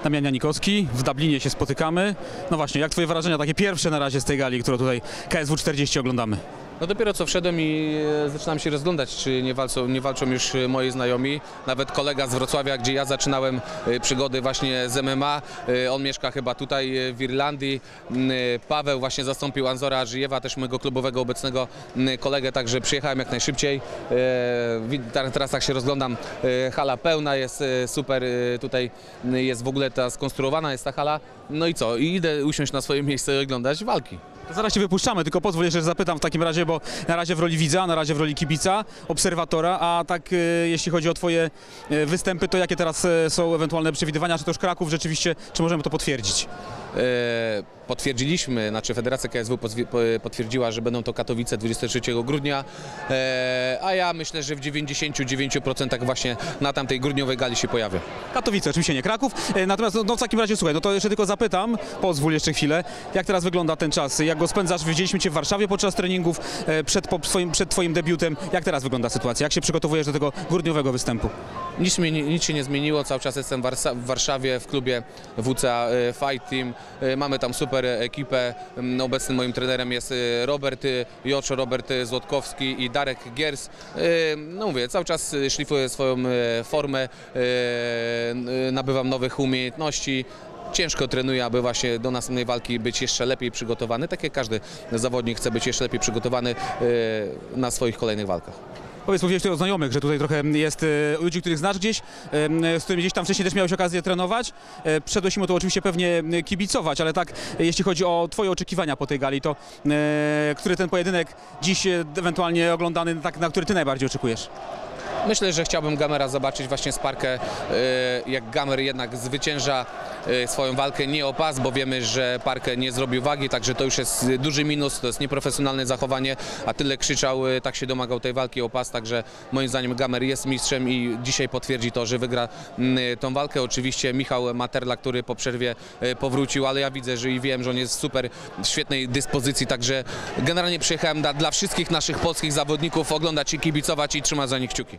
Damian Janikowski, w Dublinie się spotykamy. No właśnie, jak twoje wrażenia takie pierwsze na razie z tej gali, którą tutaj KSW 40 oglądamy? No dopiero co wszedłem i zaczynam się rozglądać, czy nie walczą już moi znajomi. Nawet kolega z Wrocławia, gdzie ja zaczynałem przygody właśnie z MMA. On mieszka chyba tutaj w Irlandii. Paweł właśnie zastąpił Anzora Adżyjewa, też mojego klubowego obecnego kolegę, także przyjechałem jak najszybciej. Teraz tak się rozglądam, hala pełna, jest super, tutaj jest w ogóle ta skonstruowana jest ta hala. No i co? I idę usiąść na swoje miejsce i oglądać walki. To zaraz cię wypuszczamy, tylko pozwól jeszcze, że zapytam w takim razie, bo na razie w roli widza, na razie w roli kibica, obserwatora, a tak jeśli chodzi o twoje występy, to jakie teraz są ewentualne przewidywania, czy to już Kraków rzeczywiście, czy możemy to potwierdzić? Potwierdziliśmy, znaczy Federacja KSW potwierdziła, że będą to Katowice 23 grudnia, a ja myślę, że w 99% właśnie na tamtej grudniowej gali się pojawię. Katowice, oczywiście nie Kraków, natomiast no w takim razie słuchaj, no to jeszcze tylko zapytam, pozwól jeszcze chwilę, jak teraz wygląda ten czas, jak go spędzasz, widzieliśmy cię w Warszawie podczas treningów, przed twoim debiutem, jak teraz wygląda sytuacja, jak się przygotowujesz do tego grudniowego występu? Nic się nie zmieniło, cały czas jestem w Warszawie w klubie WCA Fight Team, mamy tam super ekipę, obecnym moim trenerem jest Robert Joczo, Robert Złotkowski i Darek Giers. No mówię, cały czas szlifuję swoją formę, nabywam nowych umiejętności. Ciężko trenuję, aby właśnie do następnej walki być jeszcze lepiej przygotowany, tak jak każdy zawodnik chce być jeszcze lepiej przygotowany na swoich kolejnych walkach. Powiedz, mówiłeś tutaj o znajomych, że tutaj trochę jest ludzi, których znasz gdzieś, z którymi gdzieś tam wcześniej też miałeś okazję trenować. Przyszedłeś im to oczywiście pewnie kibicować, ale tak, jeśli chodzi o twoje oczekiwania po tej gali, to który ten pojedynek dziś ewentualnie oglądany, tak, na który ty najbardziej oczekujesz? Myślę, że chciałbym Gamera zobaczyć właśnie Sparkę, jak Gamer jednak zwycięża swoją walkę nie o pas, bo wiemy, że Parkę nie zrobił wagi, także to już jest duży minus, to jest nieprofesjonalne zachowanie, a tyle krzyczał, tak się domagał tej walki o pas, także moim zdaniem Gamer jest mistrzem i dzisiaj potwierdzi to, że wygra tą walkę. Oczywiście Michał Materla, który po przerwie powrócił, ale ja widzę, że i wiem, że on jest super w świetnej dyspozycji, także generalnie przyjechałem dla wszystkich naszych polskich zawodników oglądać i kibicować i trzymać za nich kciuki.